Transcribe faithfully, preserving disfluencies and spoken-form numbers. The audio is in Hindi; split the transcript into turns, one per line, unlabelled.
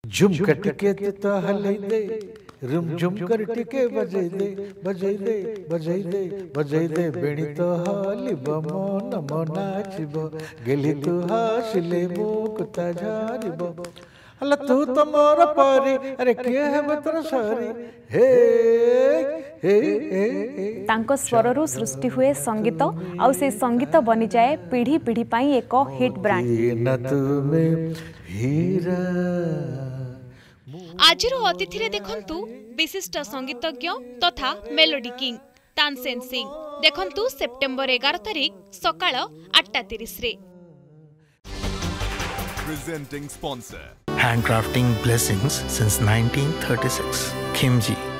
झुमका टिके तो हलै दे रुम झुमकर टिके बजै दे बजै दे बजै दे बजै दे बेणी तो हलिब मन मन नाचिब गेली तू हासिले मुकुता झारिब अल तू तो मोर परी अरे किए हेब तोर सरी हे हे हे
तांको स्वररू सृष्टि हुए संगीत आउ से संगीत बनी जाए पीढ़ी पीढ़ी पाई एक हिट ब्रांड
न तुम्हें हीरा।
आजिर अतिथि रे देखंतु विशिष्ट संगीतज्ञ तथा मेलोडी किंग तानसेन सिंह। देखंतु सेप्टेम्बर एगार तारिख सकाळ आठ तीस रे।
Presenting sponsor.
Handcrafting blessings since nineteen thirty-six. Khimji.